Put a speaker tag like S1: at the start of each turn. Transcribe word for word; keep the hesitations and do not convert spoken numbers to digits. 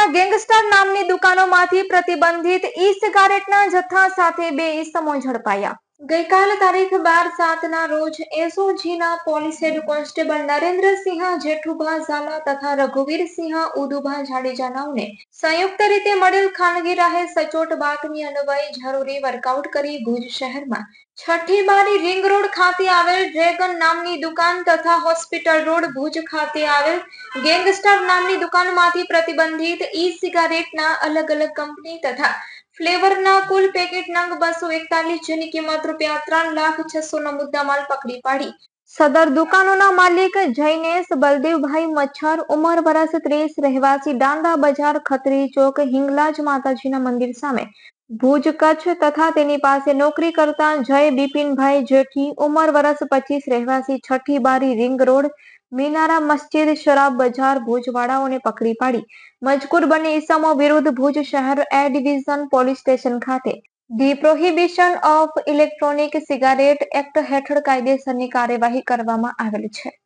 S1: સુરતના ગેંગસ્ટર નામની દુકાનોમાંથી પ્રતિબંધિત ઈ સિગારેટના જથ્થા સાથે બે ઈસમો ઝડપાયા। ગઈકાલ તારીખ બાર સાતના રોજ એસઓજીના police head constable Narendrasinh Jethubha Zala તથા રઘુવીરસિંહ ઉદુભા જાડેજા નાઓને સંયુક્ત રીતે મળેલ ખાનગી રાહે સચોટ બાતમી અન્વયે જરૂરી વર્કઆઉટ કરી ભુજ શહેરમાં છઠ્ઠી બારી રિંગ રોડ ખાતે આવેલ ડ્રેગન નામની દુકાન તથા હોસ્પિટલ રોડ ભુજ ખાતે આવેલ ગેંગસ્ટર નામની દુકાનમાંથી પ્રતિબંધિત ઈ સિગારેટના અલગ અલગ કંપની તથા ફ્લેવરના કુલ પેકેટ નંગ બસો એકતાલીસ જેની કિંમત રૂપિયા ત્રણ લાખ છસો નો મુદ્દામાલ પકડી પાડી સદર દુકાનોના માલિક જૈનેશ બલદેવભાઈ મચ્છર ઉંમર વર્ષ ત્રીસ રહેવાસી દાંડા બજાર ખત્રી ચોક હિંગલાજ માતાજીના મંદિર સામે ભુજ કચ્છ તથા તેની પાસે નોકરી કરતા જય બિપિનભાઈ જેઠી ઉંમર વર્ષ પચીસ રહેવાસી છઠ્ઠી બારી રિંગ રોડ મીનારા મસ્જિદ શરાબ બજાર ભુજવાળાઓને પકડી પાડી મજકૂર બંને ઇસમો વિરુદ્ધ ભુજ શહેર એ ડિવિઝન પોલીસ સ્ટેશન ખાતે the prohibition of electronic cigarette act હેઠળ કાયદેસરની કાર્યવાહી કરવામાં આવેલ છે।